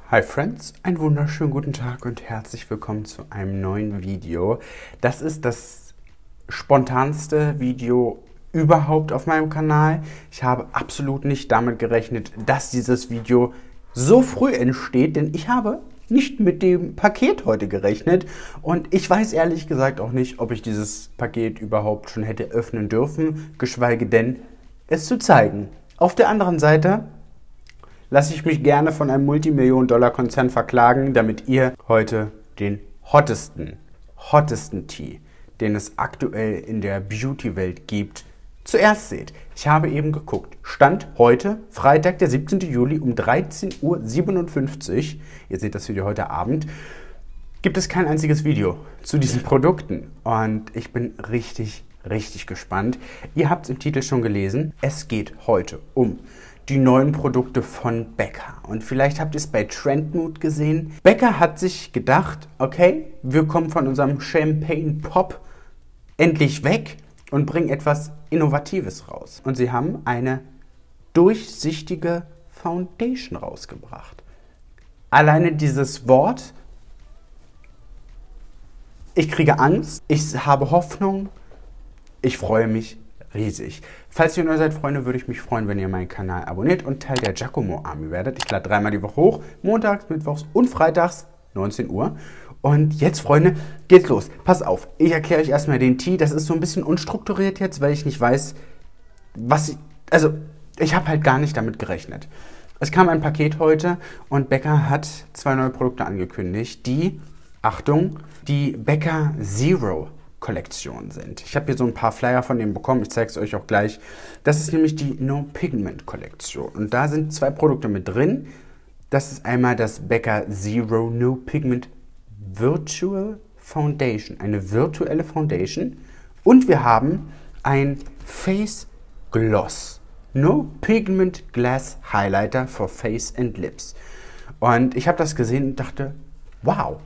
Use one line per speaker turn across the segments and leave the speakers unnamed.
Hi Friends, einen wunderschönen guten Tag und herzlich willkommen zu einem neuen Video. Das ist das spontanste Video überhaupt auf meinem Kanal. Ich habe absolut nicht damit gerechnet, dass dieses Video so früh entsteht, denn ich habe nicht mit dem Paket heute gerechnet und ich weiß ehrlich gesagt auch nicht, ob ich dieses Paket überhaupt schon hätte öffnen dürfen, geschweige denn es zu zeigen. Auf der anderen Seite lasse ich mich gerne von einem Multimillion-Dollar-Konzern verklagen, damit ihr heute den hottesten Tee, den es aktuell in der Beauty-Welt gibt, zuerst seht. Ich habe eben geguckt. Stand heute, Freitag, der 17. Juli um 13:57 Uhr, ihr seht das Video heute Abend, gibt es kein einziges Video zu diesen Produkten. Und ich bin richtig gespannt. Ihr habt es im Titel schon gelesen. Es geht heute um die neuen Produkte von Becca. Und vielleicht habt ihr es bei Trendmood gesehen. Becca hat sich gedacht, okay, wir kommen von unserem Champagne Pop endlich weg und bringen etwas Innovatives raus. Und sie haben eine durchsichtige Foundation rausgebracht. Alleine dieses Wort, ich kriege Angst, ich habe Hoffnung, ich freue mich riesig. Falls ihr neu seid, Freunde, würde ich mich freuen, wenn ihr meinen Kanal abonniert und Teil der Giacomo Army werdet. Ich lade 3-mal die Woche hoch, montags, mittwochs und freitags, 19 Uhr. Und jetzt, Freunde, geht's los. Pass auf, ich erkläre euch erstmal den Tee. Das ist so ein bisschen unstrukturiert jetzt, weil ich nicht weiß, ich habe halt gar nicht damit gerechnet. Es kam ein Paket heute und Becca hat 2 neue Produkte angekündigt, die, Achtung, die Becca Zero Kollektion sind. Ich habe hier so ein paar Flyer von denen bekommen, ich zeige es euch auch gleich. Das ist nämlich die No Pigment Kollektion und da sind 2 Produkte mit drin. Das ist einmal das Becca Zero No Pigment Virtual Foundation, eine virtuelle Foundation, und wir haben ein Face Gloss No Pigment Glass Highlighter for Face and Lips. Und ich habe das gesehen und dachte, wow,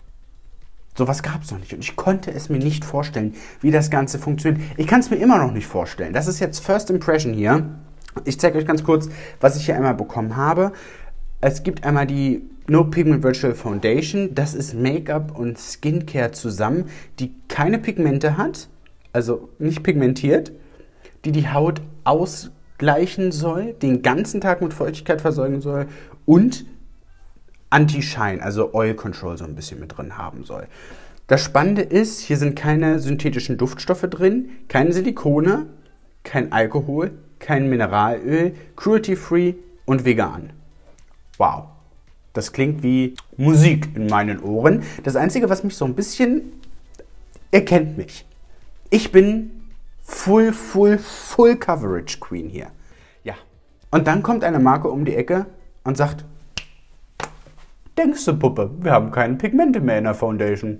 sowas gab es noch nicht und ich konnte es mir nicht vorstellen, wie das Ganze funktioniert. Ich kann es mir immer noch nicht vorstellen. Das ist jetzt First Impression hier. Ich zeige euch ganz kurz, was ich hier einmal bekommen habe. Es gibt einmal die No Pigment Virtual Foundation. Das ist Make-up und Skincare zusammen, die keine Pigmente hat, also nicht pigmentiert, die die Haut ausgleichen soll, den ganzen Tag mit Feuchtigkeit versorgen soll und Anti-Shine, also Oil Control so ein bisschen mit drin haben soll. Das Spannende ist, hier sind keine synthetischen Duftstoffe drin, keine Silikone, kein Alkohol, kein Mineralöl, cruelty-free und vegan. Wow, das klingt wie Musik in meinen Ohren. Das Einzige, was mich so ein bisschen, ihr kennt mich. Ich bin Full Coverage Queen hier. Ja. Und dann kommt eine Marke um die Ecke und sagt, denkst du, Puppe, wir haben keine Pigmente mehr in der Foundation.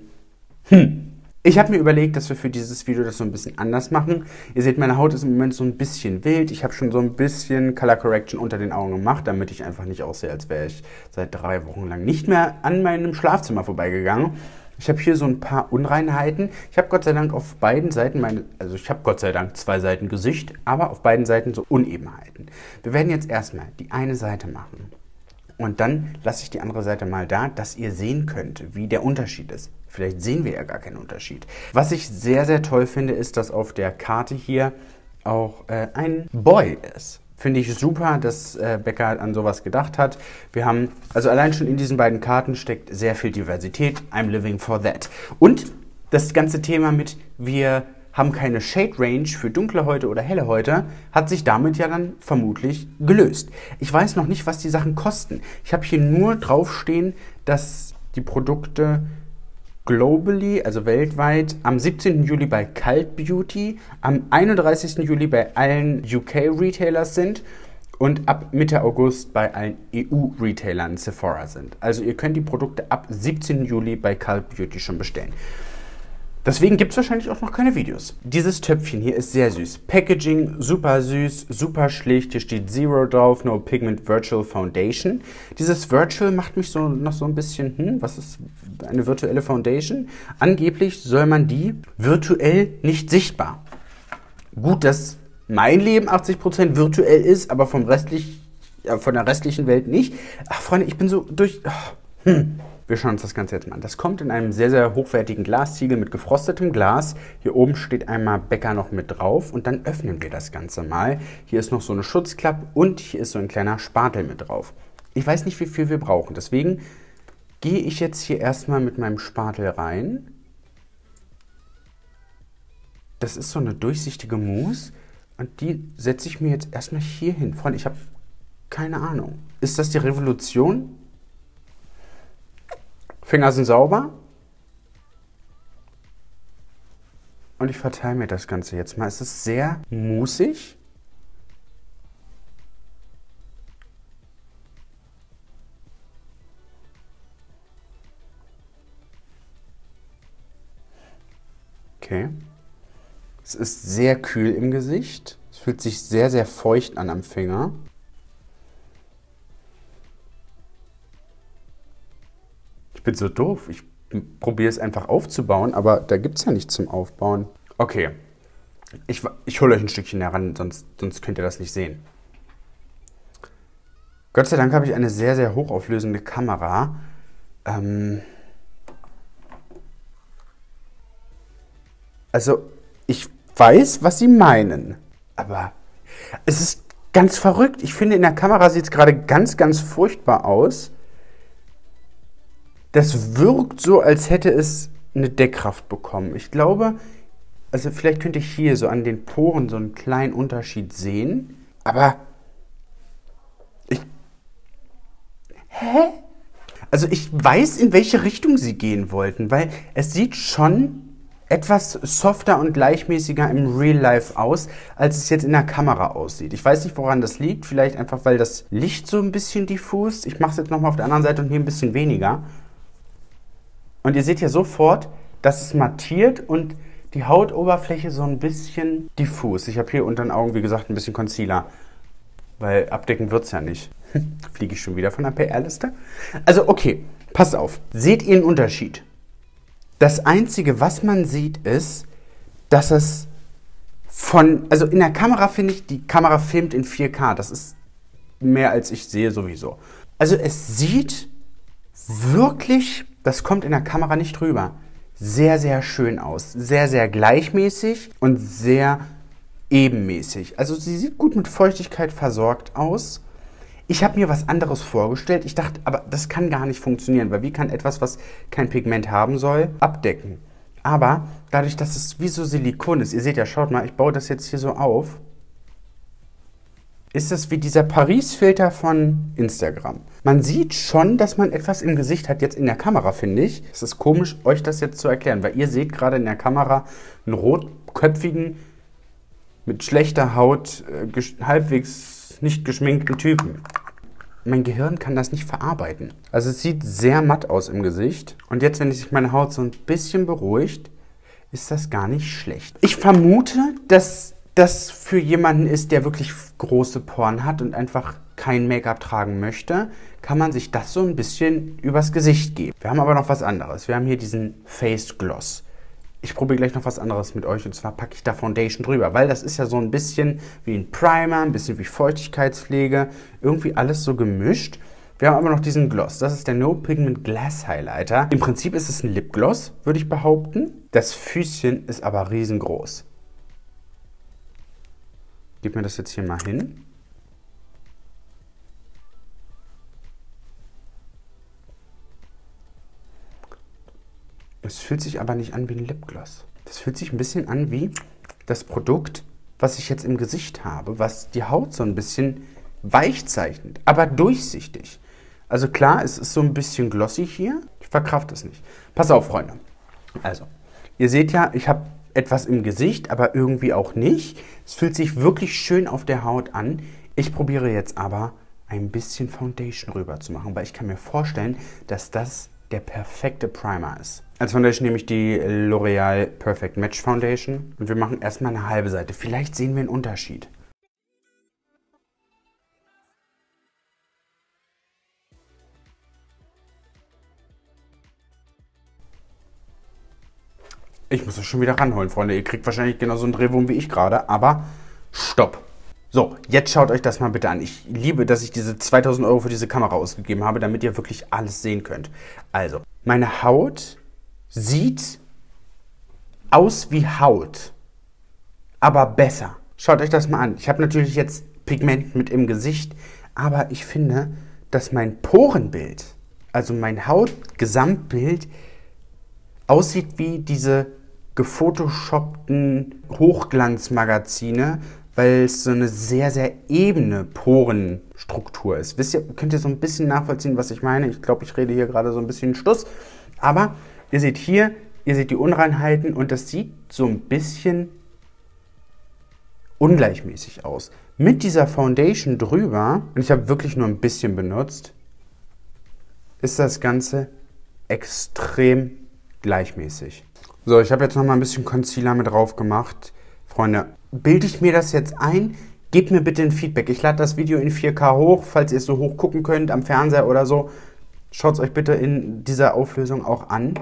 Ich habe mir überlegt, dass wir für dieses Video das so ein bisschen anders machen. Ihr seht, meine Haut ist im Moment so ein bisschen wild. Ich habe schon so ein bisschen Color Correction unter den Augen gemacht, damit ich einfach nicht aussehe, als wäre ich seit 3 Wochen lang nicht mehr an meinem Schlafzimmer vorbeigegangen. Ich habe hier so ein paar Unreinheiten. Ich habe Gott sei Dank auf beiden Seiten ich habe Gott sei Dank 2 Seiten Gesicht, aber auf beiden Seiten so Unebenheiten. Wir werden jetzt erstmal die eine Seite machen. Und dann lasse ich die andere Seite mal da, dass ihr sehen könnt, wie der Unterschied ist. Vielleicht sehen wir ja gar keinen Unterschied. Was ich sehr toll finde, ist, dass auf der Karte hier auch ein Boy ist. Finde ich super, dass Becca an sowas gedacht hat. Wir haben, also allein schon in diesen beiden Karten steckt sehr viel Diversität. I'm living for that. Und das ganze Thema mit, wir haben keine Shade Range für dunkle Häute oder helle Häute, hat sich damit ja dann vermutlich gelöst. Ich weiß noch nicht, was die Sachen kosten. Ich habe hier nur draufstehen, dass die Produkte globally, also weltweit, am 17. Juli bei Cult Beauty, am 31. Juli bei allen UK-Retailers sind und ab Mitte August bei allen EU-Retailern Sephora sind. Also ihr könnt die Produkte ab 17. Juli bei Cult Beauty schon bestellen. Deswegen gibt es wahrscheinlich auch noch keine Videos. Dieses Töpfchen hier ist sehr süß. Packaging super süß, super schlicht. Hier steht Zero drauf, No Pigment Virtual Foundation. Dieses Virtual macht mich noch so ein bisschen, was ist eine virtuelle Foundation? Angeblich soll man die virtuell nicht sichtbar. Gut, dass mein Leben 80% virtuell ist, aber vom restlichen Ja, von der restlichen Welt nicht. Ach, Freunde, ich bin so durch... Wir schauen uns das Ganze jetzt mal an. Das kommt in einem sehr, sehr hochwertigen Glasziegel mit gefrostetem Glas. Hier oben steht einmal Becker noch mit drauf und dann öffnen wir das Ganze mal. Hier ist noch so eine Schutzklappe und hier ist so ein kleiner Spatel mit drauf. Ich weiß nicht, wie viel wir brauchen, deswegen gehe ich jetzt hier erstmal mit meinem Spatel rein. Das ist so eine durchsichtige Mousse und die setze ich mir jetzt erstmal hier hin. Freunde, ich habe keine Ahnung. Ist das die Revolution? Finger sind sauber. Und ich verteile mir das Ganze jetzt mal. Es ist sehr moussig. Okay. Es ist sehr kühl im Gesicht. Es fühlt sich sehr, sehr feucht an am Finger. Ich bin so doof. Ich probiere es einfach aufzubauen, aber da gibt es ja nichts zum Aufbauen. Okay, ich hole euch ein Stückchen näher ran, sonst könnt ihr das nicht sehen. Gott sei Dank habe ich eine sehr, sehr hochauflösende Kamera. Also, ich weiß, was sie meinen, aber es ist ganz verrückt. Ich finde, in der Kamera sieht es gerade ganz, ganz furchtbar aus. Das wirkt so, als hätte es eine Deckkraft bekommen. Ich glaube, also vielleicht könnt ihr hier so an den Poren so einen kleinen Unterschied sehen. Aber Hä? Also ich weiß, in welche Richtung sie gehen wollten, weil es sieht schon etwas softer und gleichmäßiger im Real Life aus, als es jetzt in der Kamera aussieht. Ich weiß nicht, woran das liegt. Vielleicht einfach, weil das Licht so ein bisschen diffus. Ich mache es jetzt nochmal auf der anderen Seite und hier ein bisschen weniger. Und ihr seht ja sofort, dass es mattiert und die Hautoberfläche so ein bisschen diffus. Ich habe hier unter den Augen, wie gesagt, ein bisschen Concealer, weil abdecken wird es ja nicht. Fliege ich schon wieder von der PR-Liste? Also okay, passt auf. Seht ihr einen Unterschied? Das Einzige, was man sieht, ist, dass es also in der Kamera finde ich, die Kamera filmt in 4K. Das ist mehr, als ich sehe sowieso. Also es sieht wirklich, das kommt in der Kamera nicht rüber, sehr, sehr schön aus. Sehr, sehr gleichmäßig und sehr ebenmäßig. Also sie sieht gut mit Feuchtigkeit versorgt aus. Ich habe mir was anderes vorgestellt. Ich dachte, aber das kann gar nicht funktionieren, weil wie kann etwas, was kein Pigment haben soll, abdecken? Aber dadurch, dass es wie so Silikon ist, ihr seht ja, schaut mal, ich baue das jetzt hier so auf, ist es wie dieser Paris-Filter von Instagram. Man sieht schon, dass man etwas im Gesicht hat, jetzt in der Kamera, finde ich. Es ist komisch, euch das jetzt zu erklären, weil ihr seht gerade in der Kamera einen rotköpfigen, mit schlechter Haut, halbwegs nicht geschminkten Typen. Mein Gehirn kann das nicht verarbeiten. Also es sieht sehr matt aus im Gesicht. Und jetzt, wenn sich meine Haut so ein bisschen beruhigt, ist das gar nicht schlecht. Ich vermute, dass das für jemanden ist, der wirklich große Poren hat und einfach kein Make-up tragen möchte, kann man sich das so ein bisschen übers Gesicht geben. Wir haben aber noch was anderes. Wir haben hier diesen Face Gloss. Ich probiere gleich noch was anderes mit euch und zwar packe ich da Foundation drüber, weil das ist ja so ein bisschen wie ein Primer, ein bisschen wie Feuchtigkeitspflege, irgendwie alles so gemischt. Wir haben aber noch diesen Gloss, das ist der No Pigment Glass Highlighter. Im Prinzip ist es ein Lipgloss, würde ich behaupten. Das Füßchen ist aber riesengroß. Gib mir das jetzt hier mal hin. Es fühlt sich aber nicht an wie ein Lipgloss. Das fühlt sich ein bisschen an wie das Produkt, was ich jetzt im Gesicht habe, was die Haut so ein bisschen weich zeichnet, aber durchsichtig. Also klar, es ist so ein bisschen glossy hier. Ich verkrafte es nicht. Pass auf, Freunde. Also, ihr seht ja, ich habe etwas im Gesicht, aber irgendwie auch nicht. Es fühlt sich wirklich schön auf der Haut an. Ich probiere jetzt aber ein bisschen Foundation rüber zu machen, weil ich kann mir vorstellen, dass das der perfekte Primer ist. Als Foundation nehme ich die L'Oreal Perfect Match Foundation und wir machen erstmal eine halbe Seite. Vielleicht sehen wir einen Unterschied. Ich muss das schon wieder ranholen, Freunde. Ihr kriegt wahrscheinlich genauso einen Drehwurm wie ich gerade, aber stopp. So, jetzt schaut euch das mal bitte an. Ich liebe, dass ich diese 2000 Euro für diese Kamera ausgegeben habe, damit ihr wirklich alles sehen könnt. Also, meine Haut sieht aus wie Haut, aber besser. Schaut euch das mal an. Ich habe natürlich jetzt Pigment mit im Gesicht, aber ich finde, dass mein Porenbild, also mein Hautgesamtbild, aussieht wie diese gefotoshoppten Hochglanzmagazine, weil es so eine sehr, sehr ebene Porenstruktur ist. Wisst ihr, könnt ihr so ein bisschen nachvollziehen, was ich meine? Ich glaube, ich rede hier gerade so ein bisschen Stuss. Aber ihr seht hier, ihr seht die Unreinheiten und das sieht so ein bisschen ungleichmäßig aus. Mit dieser Foundation drüber, und ich habe wirklich nur ein bisschen benutzt, ist das Ganze extrem gleichmäßig. So, ich habe jetzt noch mal ein bisschen Concealer mit drauf gemacht. Freunde, bilde ich mir das jetzt ein? Gebt mir bitte ein Feedback. Ich lade das Video in 4K hoch, falls ihr es so hoch gucken könnt, am Fernseher oder so. Schaut es euch bitte in dieser Auflösung auch an.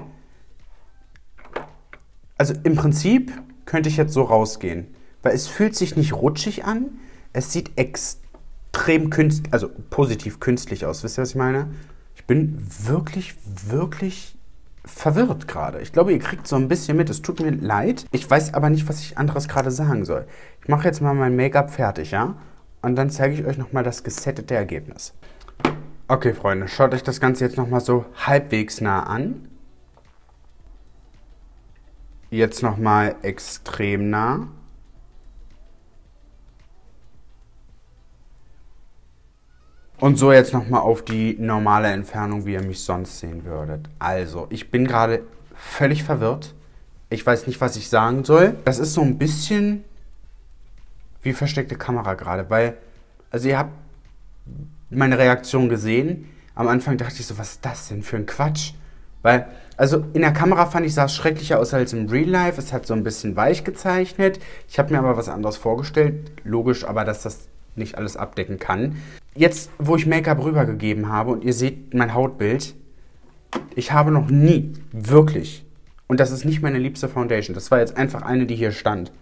Also im Prinzip könnte ich jetzt so rausgehen, weil es fühlt sich nicht rutschig an. Es sieht extrem künstlich, also positiv künstlich aus. Wisst ihr, was ich meine? Ich bin wirklich, wirklich verwirrt gerade. Ich glaube, ihr kriegt so ein bisschen mit. Es tut mir leid. Ich weiß aber nicht, was ich anderes gerade sagen soll. Ich mache jetzt mal mein Make-up fertig, ja? Und dann zeige ich euch nochmal das gesettete Ergebnis. Okay, Freunde, schaut euch das Ganze jetzt nochmal so halbwegs nah an. Jetzt nochmal extrem nah. Und so jetzt nochmal auf die normale Entfernung, wie ihr mich sonst sehen würdet. Also, ich bin gerade völlig verwirrt. Ich weiß nicht, was ich sagen soll. Das ist so ein bisschen wie versteckte Kamera gerade, weil, also ihr habt meine Reaktion gesehen. Am Anfang dachte ich so, was ist das denn für ein Quatsch? Weil, also in der Kamera fand ich, sah es schrecklicher aus als im Real Life. Es hat so ein bisschen weich gezeichnet. Ich habe mir aber was anderes vorgestellt. Logisch, aber dass das nicht alles abdecken kann. Jetzt, wo ich Make-up rübergegeben habe und ihr seht mein Hautbild, ich habe noch nie wirklich, und das ist nicht meine liebste Foundation, das war jetzt einfach eine, die hier stand,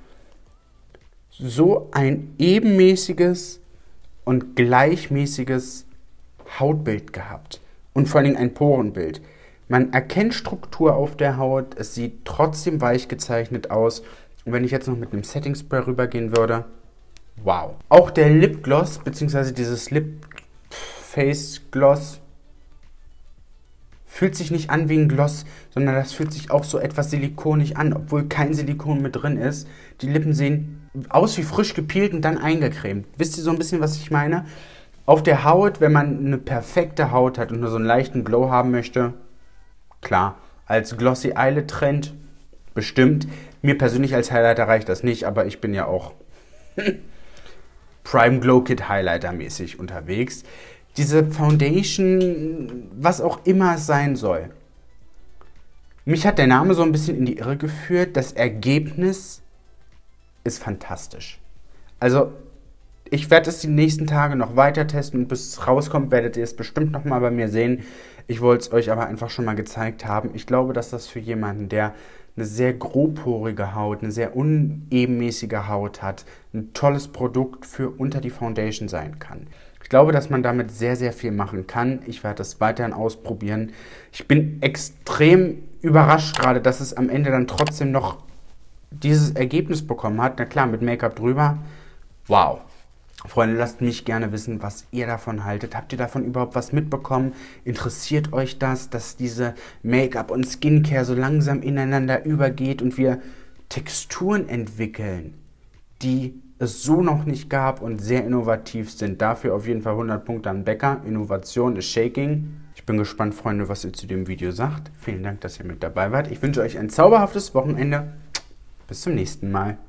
so ein ebenmäßiges und gleichmäßiges Hautbild gehabt. Und vor allen Dingen ein Porenbild. Man erkennt Struktur auf der Haut, es sieht trotzdem weich gezeichnet aus. Und wenn ich jetzt noch mit einem Setting Spray rübergehen würde, wow. Auch der Lipgloss, beziehungsweise dieses Lip Face Gloss, fühlt sich nicht an wie ein Gloss, sondern das fühlt sich auch so etwas silikonig an, obwohl kein Silikon mit drin ist. Die Lippen sehen aus wie frisch gepeelt und dann eingecremt. Wisst ihr so ein bisschen, was ich meine? Auf der Haut, wenn man eine perfekte Haut hat und nur so einen leichten Glow haben möchte, klar, als Glossy Eyelid Trend bestimmt. Mir persönlich als Highlighter reicht das nicht, aber ich bin ja auch Prime Glow Kit Highlighter mäßig unterwegs. Diese Foundation, was auch immer es sein soll. Mich hat der Name so ein bisschen in die Irre geführt. Das Ergebnis ist fantastisch. Also, ich werde es die nächsten Tage noch weiter testen und bis es rauskommt, werdet ihr es bestimmt noch mal bei mir sehen. Ich wollte es euch aber einfach schon mal gezeigt haben. Ich glaube, dass das für jemanden, der eine sehr grobporige Haut, eine sehr unebenmäßige Haut hat, ein tolles Produkt für unter die Foundation sein kann. Ich glaube, dass man damit sehr, sehr viel machen kann. Ich werde das weiterhin ausprobieren. Ich bin extrem überrascht gerade, dass es am Ende dann trotzdem noch dieses Ergebnis bekommen hat. Na klar, mit Make-up drüber. Wow. Freunde, lasst mich gerne wissen, was ihr davon haltet. Habt ihr davon überhaupt was mitbekommen? Interessiert euch das, dass diese Make-up und Skincare so langsam ineinander übergeht und wir Texturen entwickeln, die es so noch nicht gab und sehr innovativ sind? Dafür auf jeden Fall 100 Punkte an Becca. Innovation ist Shaking. Ich bin gespannt, Freunde, was ihr zu dem Video sagt. Vielen Dank, dass ihr mit dabei wart. Ich wünsche euch ein zauberhaftes Wochenende. Bis zum nächsten Mal.